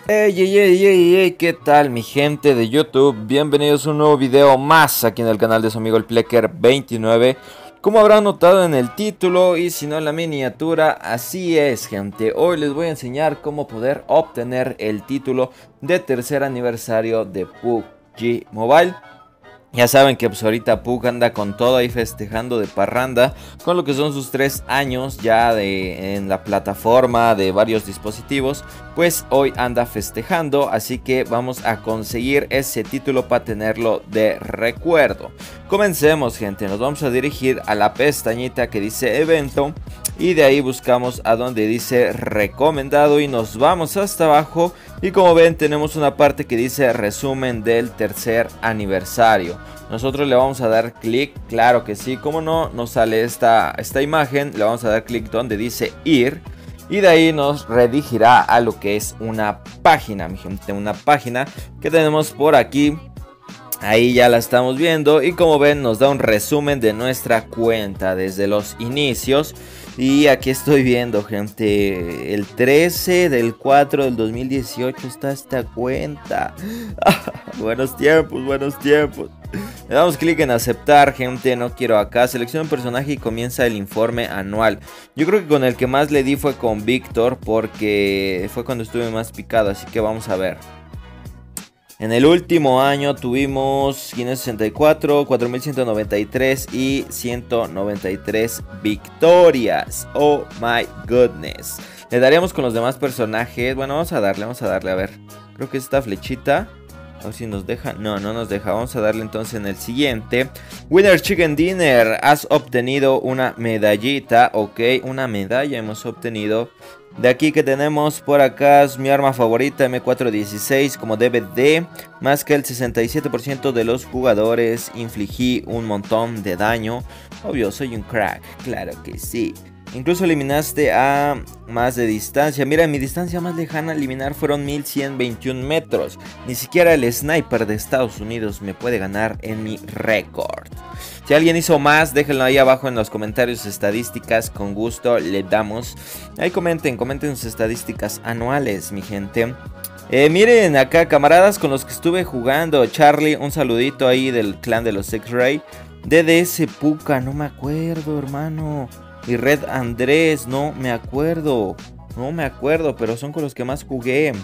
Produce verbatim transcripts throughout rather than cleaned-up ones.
Ey, ey, ey, ey, ey, ¿qué tal mi gente de YouTube? Bienvenidos a un nuevo video más aquí en el canal de su amigo el Plecker veintinueve. Como habrán notado en el título y si no en la miniatura, así es gente. Hoy les voy a enseñar cómo poder obtener el título de tercer aniversario de P U B G Mobile. Ya saben que pues ahorita P U B G anda con todo ahí festejando de parranda con lo que son sus tres años ya de, en la plataforma de varios dispositivos. Pues hoy anda festejando, así que vamos a conseguir ese título para tenerlo de recuerdo. Comencemos gente, nos vamos a dirigir a la pestañita que dice evento. Y de ahí buscamos a donde dice recomendado y nos vamos hasta abajo. Y como ven tenemos una parte que dice resumen del tercer aniversario. Nosotros le vamos a dar clic, claro que sí, como no, nos sale esta, esta imagen. Le vamos a dar clic donde dice ir. Y de ahí nos redirigirá a lo que es una página, mi gente, una página que tenemos por aquí. Ahí ya la estamos viendo y como ven nos da un resumen de nuestra cuenta desde los inicios. Y aquí estoy viendo gente, el trece del cuatro del dos mil dieciocho está esta cuenta. Buenos tiempos, buenos tiempos. Le damos clic en aceptar gente, no quiero acá, selecciona un personaje y comienza el informe anual. Yo creo que con el que más le di fue con Víctor porque fue cuando estuve más picado, así que vamos a ver. En el último año tuvimos quinientos sesenta y cuatro, cuatro mil ciento noventa y tres y ciento noventa y tres victorias. Oh my goodness. Le daríamos con los demás personajes. Bueno, vamos a darle, vamos a darle, a ver. Creo que esta flechita. A ver si nos deja. No, no nos deja. Vamos a darle entonces en el siguiente. Winner Chicken Dinner. Has obtenido una medallita. Ok, una medalla hemos obtenido. De aquí que tenemos por acá es mi arma favorita, M cuatro dieciséis como D V D. Más que el sesenta y siete por ciento de los jugadores infligí un montón de daño. Obvio, soy un crack, claro que sí. Incluso eliminaste a más de distancia. Mira, mi distancia más lejana a eliminar fueron mil ciento veintiún metros. Ni siquiera el sniper de Estados Unidos me puede ganar en mi récord. Si alguien hizo más, déjenlo ahí abajo en los comentarios estadísticas. Con gusto le damos. Ahí comenten, comenten sus estadísticas anuales, mi gente. Eh, miren acá, camaradas con los que estuve jugando. Charlie, un saludito ahí del clan de los X-Ray. D D S Puka, no me acuerdo, hermano. Y Red Andrés, no me acuerdo. No me acuerdo, pero son con los que más jugué.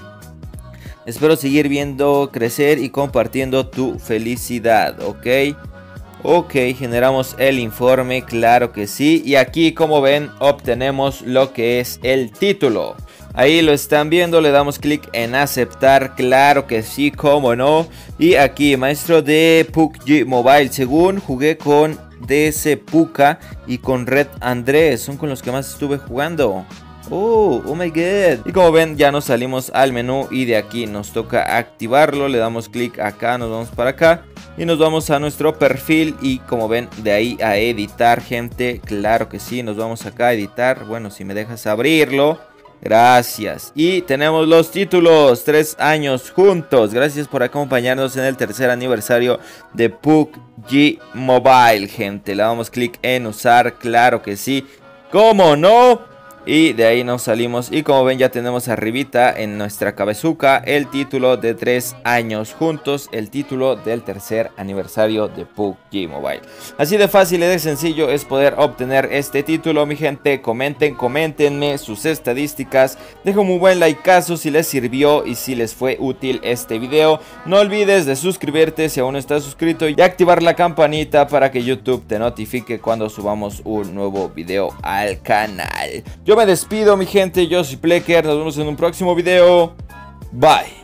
Espero seguir viendo crecer y compartiendo tu felicidad, ¿ok? Ok, generamos el informe, claro que sí. Y aquí, como ven, obtenemos lo que es el título. Ahí lo están viendo, le damos clic en aceptar, claro que sí, cómo no. Y aquí, maestro de P U B G Mobile, según jugué con D S Puka y con Red Andrés, son con los que más estuve jugando. Oh, oh my god. Y como ven ya nos salimos al menú y de aquí nos toca activarlo. Le damos clic acá, nos vamos para acá y nos vamos a nuestro perfil. Y como ven de ahí a editar gente, claro que sí, nos vamos acá a editar. Bueno, si me dejas abrirlo, gracias. Y tenemos los títulos, tres años juntos. Gracias por acompañarnos en el tercer aniversario de P U B G Mobile, gente. Le damos clic en usar, claro que sí, cómo no. Y de ahí nos salimos y como ven ya tenemos arribita en nuestra cabezuca el título de tres años juntos, el título del tercer aniversario de P U B G Mobile. Así de fácil y de sencillo es poder obtener este título, mi gente. Comenten, coméntenme sus estadísticas, dejen un buen likeazo si les sirvió y si les fue útil este video. No olvides de suscribirte si aún no estás suscrito y activar la campanita para que YouTube te notifique cuando subamos un nuevo video al canal. Yo me despido, mi gente, yo soy Plecker, nos vemos en un próximo video. Bye.